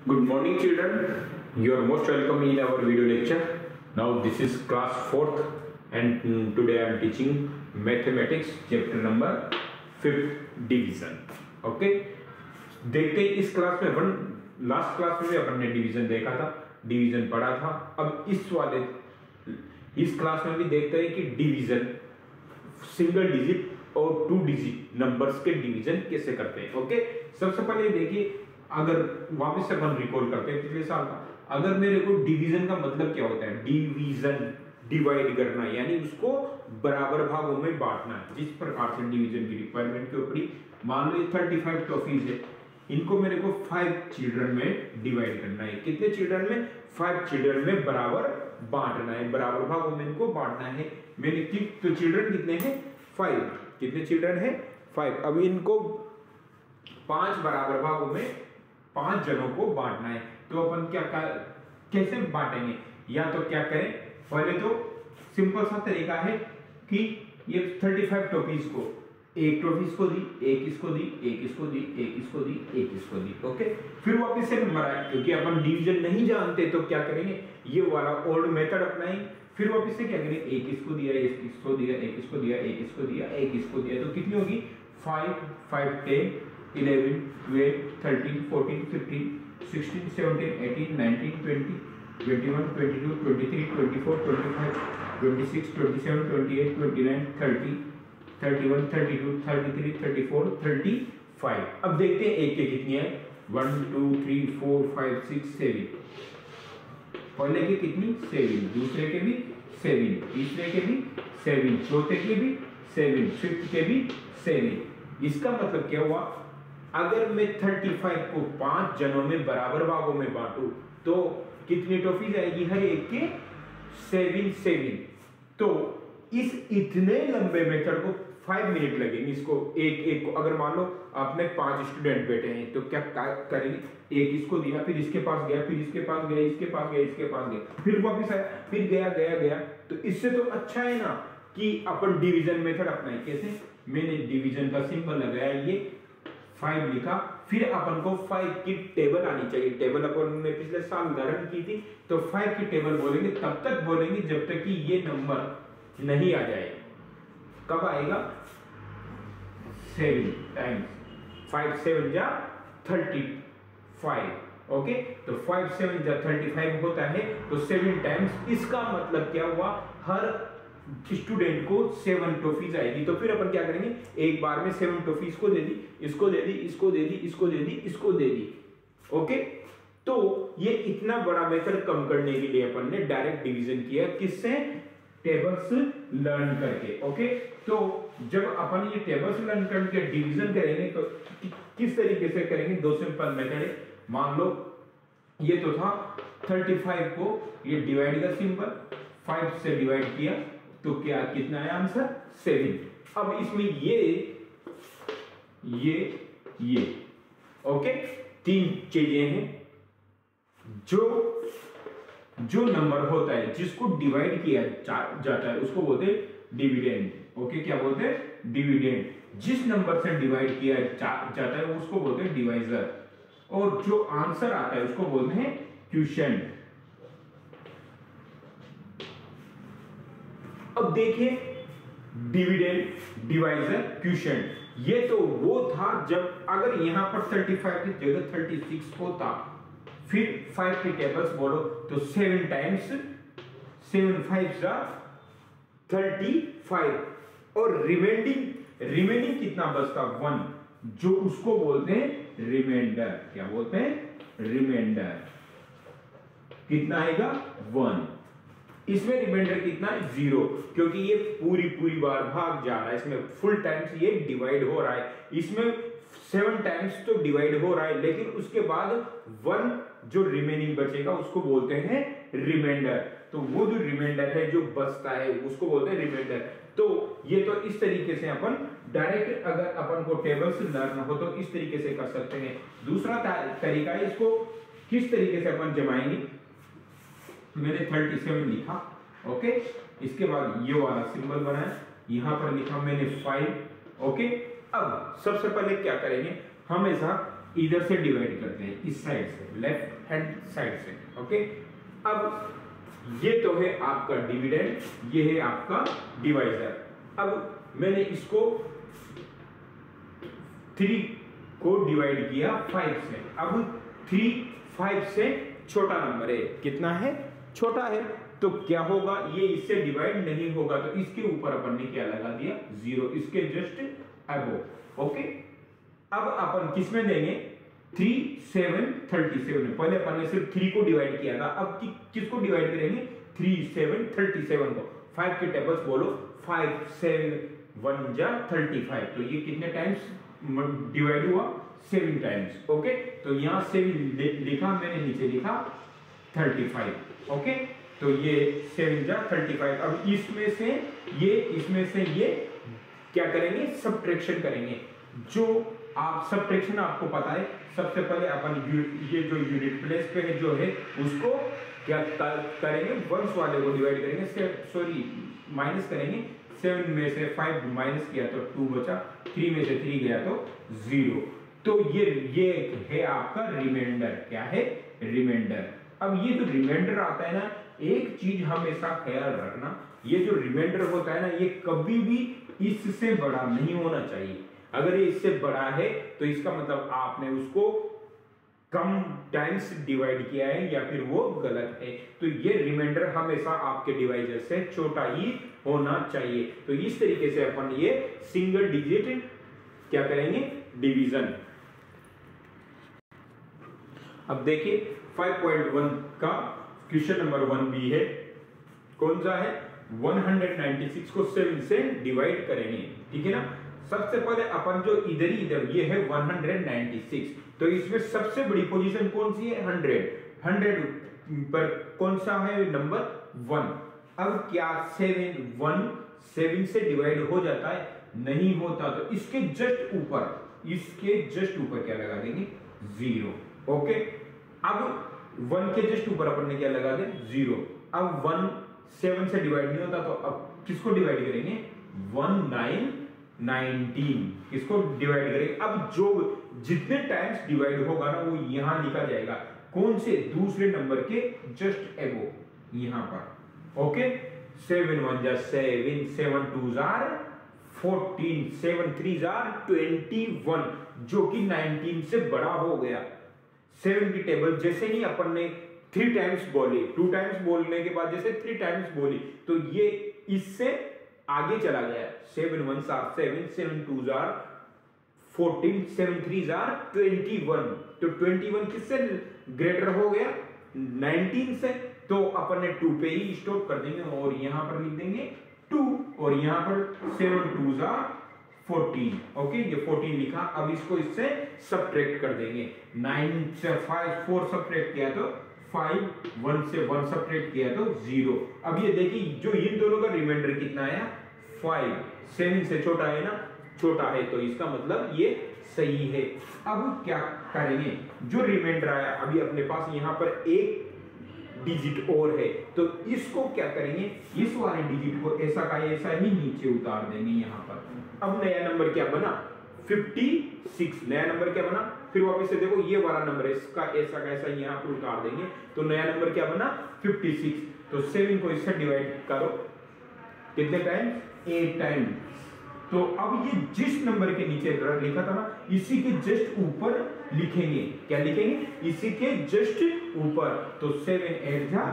Good morning children, you are most welcome in our video lecture. Now this is class 4th and today I am teaching mathematics chapter number 5th division. Okay, देखते हैं इस class में last class में अपन ने division देखा था, division पढ़ा था। अब इस क्लास में भी देखते हैं कि डिवीजन सिंगल डिजिट और 2 डिजिट नंबर्स के डिवीजन कैसे करते हैं। ओके, सबसे पहले देखिए, अगर वापस से अपन रिकॉल करते हैं पिछले साल का, अगर मेरे को डिवीजन का मतलब क्या होता है, डिवीजन डिवाइड करना, यानी उसको बराबर भागों में बांटना। जिस प्रकार से डिवीजन की रिक्वायरमेंट के ऊपर, मान लो 35 टॉफीज है, इनको मेरे को 5 चिल्ड्रन में डिवाइड करना है। कितने चिल्ड्रन में? 5 चिल्ड्रन में बराबर बांटना है, बराबर भागों में इनको बांटना है। मैंने तो चिल्ड्रन कितने हैं? 5। कितने चिल्ड्रन है? 5। अब इनको 5 बराबर भागों में 5 जनों को बांटना है। तो अपन कैसे बांटेंगे? या तो क्या करें, पहले तो सिंपल सा तरीका है कि ये 35 टॉफीज को, एक टॉफीज को दी, एक इसको दी, एक इसको दी, एक इसको दी, एक इसको दी। ओके, फिर वापस से नंबर आए, क्योंकि अपन डिवीजन नहीं जानते तो क्या करेंगे, ये वाला ओल्ड मेथड अपनाएंगे। फिर वापस से क्या करेंगे, एक इसको दिया, एक इसको दिया, एक इसको दिया, एक इसको दिया, एक इसको दिया, तो कितनी होगी? 5 5 10 11 12 13 14 15 16 17 18 19 20 21 22 23 24 25 26 27 28 29 30 31 32 33 34 35। अब देखते हैं एक के कितनी है। 1 2 3 4 5 6 7। पहले के कितनी? 7, दूसरे के भी 7, तीसरे के भी 7, चौथे के भी 7, फिफ्थ के भी 7। इसका मतलब क्या हुआ, अगर मैं 35 को 5 जनों में बराबर भागों में बांटू तो कितनी टॉफीज आएगी? हर एक के 7। तो इस इतने लंबे मेथड को 5 मिनट लगेंगे। इसको एक को, अगर मान लो आपने 5 स्टूडेंट बैठे हैं तो क्या करेंगे, एक इसको दिया, फिर इसके पास गया, फिर इसके पास गया, इसके पास गया, इसके पास गया, फिर वापस आया, फिर गया। तो इससे तो अच्छा है ना कि अपन डिवीजन मेथड अपनाए। कैसे? मैंने डिवीजन का सिंबल लगाया, ये 5 लिखा, फिर अपन को 5 की टेबल आनी चाहिए। टेबल अपन ने पिछले साल उदाहरण की थी, तो 5 की टेबल बोलेंगे, तब तक बोलेंगे जब तक कि ये नंबर नहीं आ जाए। कब आएगा? 7 टाइम्स 5 7 जा 35। ओके, तो 5 7 जा 35 होता है, तो 7 टाइम्स। इसका मतलब क्या हुआ, हर स्टूडेंट को 7 टॉफीज आएगी। तो फिर अपन क्या करेंगे, एक बार में 7 टॉफीज को दे दी, इसको दे दी, इसको दे दी, इसको दे दी, इसको दे दी। ओके, तो ये इतना बड़ा मेथड कम करने के लिए अपन ने डायरेक्ट डिवीजन किया। किससे? टेबल्स लर्न करके। ओके, तो जब अपन ये टेबल्स लर्न करके डिवीजन करेंगे तो किस तरीके से करेंगे? 2 सिंपल मेथड है। मान लो ये तो था 35 को, ये डिवाइड का सिंपल 5 से डिवाइड किया तो क्या कितना है आंसर? 7। अब इसमें ये ओके, 3 चीजें हैं। जो नंबर होता है जिसको डिवाइड किया जाता है उसको बोलते हैं डिविडेंड। ओके, क्या बोलते हैं? डिविडेंड। जिस नंबर से डिवाइड किया जाता है उसको बोलते हैं डिवाइजर, और जो आंसर आता है उसको बोलते हैं क्वोशिएंट। अब देखिए, डिविडेंड, डिवाइजर, क्वोशिएंट, ये तो वो था जब अगर यहां पर 35 की जगह 36 होता, फिर 5 की टेबल्स बोलो तो 7 टाइम्स 7 5 जा 35, और रिमेनिंग कितना बचता? 1, जो उसको बोलते हैं रिमाइंडर। क्या बोलते हैं? रिमाइंडर। कितना आएगा? 1। इसमें रिमाइंडर कितना है? 0, क्योंकि ये पूरी बार भाग जा रहा है, इसमें फुल टाइम्स ये डिवाइड हो रहा है, इसमें 7 टाइम्स तो डिवाइड हो रहा है, लेकिन उसके बाद 1 जो रिमेनिंग बचेगा उसको बोलते हैं रिमाइंडर। तो वो जो रिमाइंडर है जो बचता है उसको बोलते हैं रिमाइंडर। तो ये तो इस तरीके से अपन डायरेक्ट, अगर अपन को टेबल्स लर्न हो तो इस तरीके से कर सकते हैं। दूसरा तरीका है, इसको किस तरीके से अपन जमाएंगे। मैंने 37 लिखा, ओके, इसके बाद ये वाला सिंबल बनाया, यहां पर लिखा मैंने 5। ओके, अब सबसे पहले क्या करेंगे, हमेशा इधर से डिवाइड करते हैं, इस साइड से, लेफ्ट हैंड साइड से। ओके, अब ये तो है आपका डिविडेंड, ये है आपका डिवाइजर। अब मैंने इसको 3 को डिवाइड किया 5 से। अब 3 5 से छोटा नंबर है, कितना है, छोटा है, तो क्या होगा, ये इससे डिवाइड नहीं होगा, तो इसके ऊपर अपन ने क्या लगा दिया, 0, इसके जस्ट अबो। ओके, अब अपन किस में देंगे, 3 7 37 में। पहले अपन ने सिर्फ 3 को डिवाइड किया था, अब किसको डिवाइड करेंगे, 3 7 37 को। 5 के टेबल्स बोलो, 5 7 1 जा 35, तो ये कितने टाइम्स डिवाइड हुआ, 7 टाइम्स। ओके, तो यहां 7 लिखा मैंने, नीचे लिखा 35। ओके, तो ये 7 जा 35। अब इसमें से ये क्या करेंगे, सब्ट्रैक्शन करेंगे। जो आप सब्ट्रैक्शन आपको पता है, सबसे पहले अपन ये जो यूनिट प्लेस पे है जो है उसको क्या करेंगे, वंस वाले को डिवाइड करेंगे, सॉरी माइनस करेंगे। 7 में से 5 माइनस किया तो 2 बचा, 3 में से 3 गया तो 0। तो ये है आपका रिमाइंडर। क्या है, रिमाइंडर। अब ये जो रिमाइंडर आता है ना, एक चीज हमेशा ख्याल रखना, ये जो रिमाइंडर होता है ना, ये कभी भी इससे बड़ा नहीं होना चाहिए। अगर ये इससे बड़ा है तो इसका मतलब आपने उसको कम टाइम्स डिवाइड किया है या फिर वो गलत है। तो ये रिमाइंडर हमेशा आपके डिवाइजर से छोटा ही होना चाहिए। तो इस तरीके से अपन ये सिंगल डिजिट क्या करेंगे, डिवीजन। अब देखिए 5.1 का क्वेश्चन नंबर 1 भी है। कौन सा है, 196 को 7 से डिवाइड करेंगे, ठीक है ना। सबसे पहले अपन जो इधर ये है 196, तो इसमें सबसे बड़ी पोजीशन कौन सी है, 100 पर कौन सा है नंबर 1। अब क्या 7 से डिवाइड हो जाता है, नहीं होता, तो इसके जस्ट ऊपर क्या लगा देंगे, 0। ओके, अब 1 के जस्ट ऊपर अपन ने क्या लगा दिया, 0। अब 1 7 से डिवाइड नहीं होता, तो अब किसको डिवाइड करेंगे, 19 किसको डिवाइड करेंगे। अब जो जितने टाइम्स डिवाइड होगा ना, वो यहां लिखा जाएगा, कौन से, दूसरे नंबर के जस्ट एबो, यहां पर। ओके, 7 1 जा 7, 7 2 जार 14, 7 3 जार 21, जो कि 19 से बड़ा हो गया। 7 की टेबल जैसे ही अपन ने 3 टाइम्स बोली, 2 टाइम्स बोलने के बाद जैसे 3 टाइम्स बोली, तो ये इससे आगे चला गया। 7 1 7, 7 2 जार 14, 7 3 जार 21, तो 21 किससे ग्रेटर हो गया, 19 से। तो अपन ने 2 पे ही स्टॉप कर देंगे और यहां पर लिख देंगे 2, और यहां पर 7 2 जार 14। ओके, ये 14 लिखा। अब इसको इससे सब्ट्रैक्ट कर देंगे। 9 से 4 सब्ट्रैक्ट किया तो 5, 1 से 1 सब्ट्रैक्ट किया तो 0। अब ये देखिए, जो इन दोनों का रिमाइंडर कितना आया, 5। 7 से छोटा है ना, छोटा है, तो इसका मतलब ये सही है। अब क्या करेंगे, जो रिमाइंडर आया, अभी अपने पास यहां पर एक डिजिट और है, तो इसको क्या करेंगे, इस वाले डिजिट को ऐसा का ऐसा ही नीचे उतार देंगे यहां पर। अब नया नंबर क्या बना, 56। नया नंबर क्या बना, फिर वापस से देखो, ये वाला नंबर है, इसका ऐसा का ऐसा यहां पर उतार देंगे, तो नया नंबर क्या बना, 56। तो 7 को इससे डिवाइड करो, कितने टाइम, 8 टाइम। तो अब ये जिस नंबर के नीचे लिखा था ना, इसी के जस्ट ऊपर लिखेंगे। क्या लिखेंगे, इसी के जस्ट ऊपर। तो 7 8 जा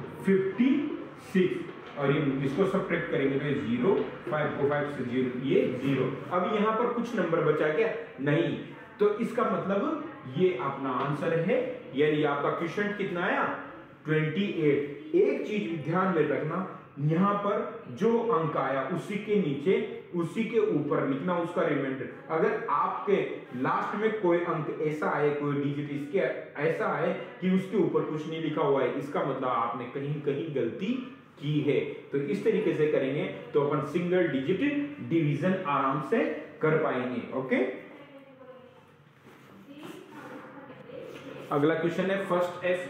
56, और ये इसको सब्ट्रैक्ट करेंगे तो 0, 5 को 5 से 0, ये 0। अब यहां पर कुछ नंबर बचा क्या, नहीं, तो इसका मतलब ये अपना आंसर है। यानी आपका क्वेश्चन कितना आया, 28। एक चीज ध्यान में रखना, यहां पर जो अंक आया उसी के नीचे, उसी के ऊपर लिखना उसका रिमाइंडर। अगर आपके लास्ट में कोई अंक ऐसा आए, कोई डिजिट इसके ऐसा आए कि उसके ऊपर कुछ नहीं लिखा हुआ है, इसका मतलब आपने कहीं कहीं गलती की है। तो इस तरीके से करेंगे तो अपन सिंगल डिजिट डिवीजन आराम से कर पाएंगे। ओके, अगला क्वेश्चन है फर्स्ट एफ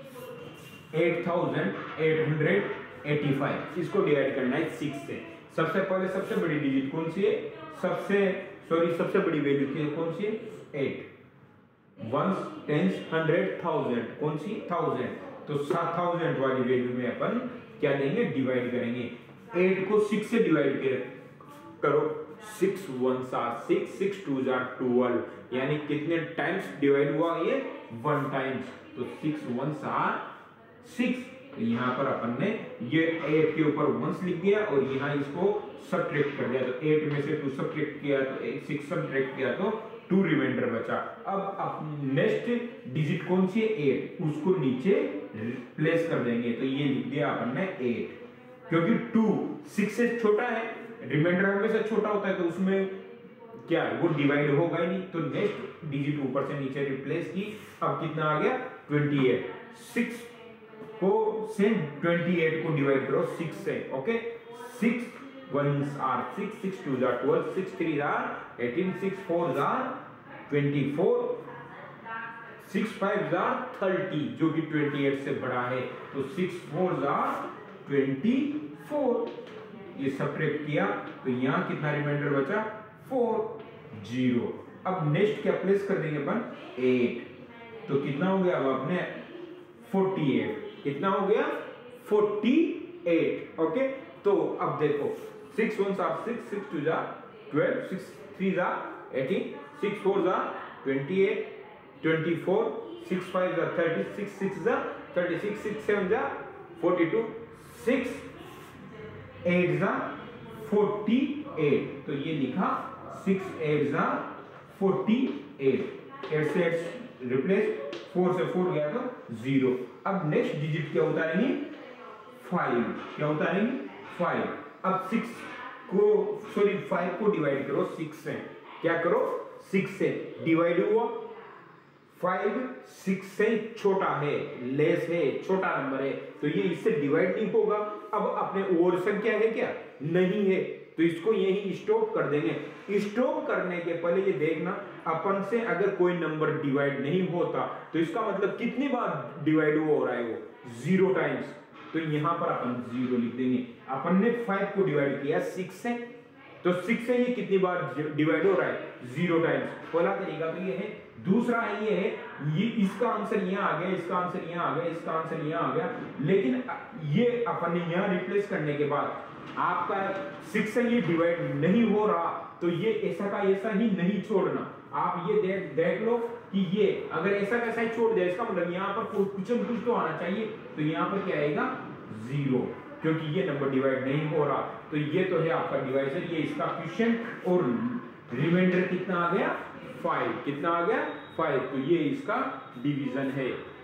8885, इसको डिवाइड करना है 6 से। सबसे पहले सबसे बड़ी डिजिट कौन सी है, सबसे बड़ी वैल्यू कौन सी है, 8। वंस, टेंस, 100, 1000, कौन सी 1000, तो 7000 वाली वैल्यू में अपन क्या देंगे, डिवाइड करेंगे। 8 को 6 से डिवाइड करो, 6 1s are 6, 6 2s are 12, यानी कितने टाइम्स डिवाइड हुआ ये, 1 टाइम्स, तो 6 1s are 6। तो यहाँ पर अपन ने ये 8 के ऊपर 1s लिख दिया और यहाँ इसको सब्ट्रैक्ट कर दिया, तो 8 में से 2 सब्ट्रैक्ट किया तो 6 सब्ट्रैक्ट किया तो 2 रिमाइंडर बचा। अब नेक्स्ट डिजिट कौन सी है, 8, उसको नीचे प्लेस कर देंगे, तो ये लिख दिया अपन ने 8, क्योंकि 2 6 से छोटा है, रिमाइंडर हमेशा छोटा होता है, तो उसमें क्या है, वो डिवाइड होगा ही नहीं, तो नेक्स्ट डिजिट ऊपर से नीचे रिप्लेस की। अब कितना आ गया, 28, 6 को से 28 को डिवाइड करो 6 से, okay, 6 1s are 6, 6 2s are 12, 6 3s are 18, 6 4s are 24, 6 5s are 30, जो कि 28 से बड़ा है, तो 6 4s are 24, ये सब्ट्रैक्ट किया तो यहाँ कितना रिमाइंडर बचा, 4 0। अब नेक्स्ट क्या प्लेस कर देंगे अपन, 8, तो कितना हो गया, अब अपने 48, कितना हो गया, 48, ओके। तो अब देखो 6 1s are 6, 6 2s are 12, 6 3s are 18, 6 4s are 28, 24, 6 5s are 30, 6 6s are 36, 6 7s are 42, 6 8s are 48, तो ये लिखा 6 8s are 48, 8 से 8 रिप्लेस, 4 से 4 गया तो 0। अब नेक्स्ट डिजिट क्या उतारेंगे, 5, क्या उतारेंगे, 5। अब 6 को डिवाइड करो 6 से, क्या करो, 6 से डिवाइड हुआ, 5 6 से छोटा है, लेस है, छोटा नंबर है, तो ये इससे डिवाइड नहीं होगा। अब अपने और संख्या है क्या, नहीं है, तो इसको यही स्टॉप कर देंगे। स्टॉप करने के पहले ये देखना, अपन से अगर कोई नंबर डिवाइड नहीं होता तो इसका मतलब कितनी बार डिवाइड हो रहा है, वो 0 टाइम्स, तो यहां पर अपन 0 लिख देंगे। अपन ने 5 को डिवाइड किया 6 से, तो 6 से ये कितनी बार डिवाइड हो रहा है, 0 टाइम्स, पहला तरीका तो ये है। दूसरा है ये है, ये इसका आंसर यहाँ आ गया, इसका आंसर यहाँ आ गया, इसका आंसर यहाँ आ गया, लेकिन ये अपन ने यहाँ रिप्लेस करने के बाद आपका 6 से ये डिवाइड नहीं हो रहा, तो ये ऐसा का ऐसा ही नहीं छोड़ना। आप ये देख लो कि ये अगर ऐसा कैसा ही छोड़ दिया, इसका मतलब यहाँ पर कुछ न कुछ तो आना चाहिए, तो यहाँ पर क्या आएगा, 0, क्योंकि ये नंबर डिवाइड नहीं हो रहा। तो ये तो है आपका डिवाइजर, ये इसका क्वेश्चन, और रिमाइंडर कितना आ गया, 5, कितना आ गया, 5, तो ये इसका डिवीजन है।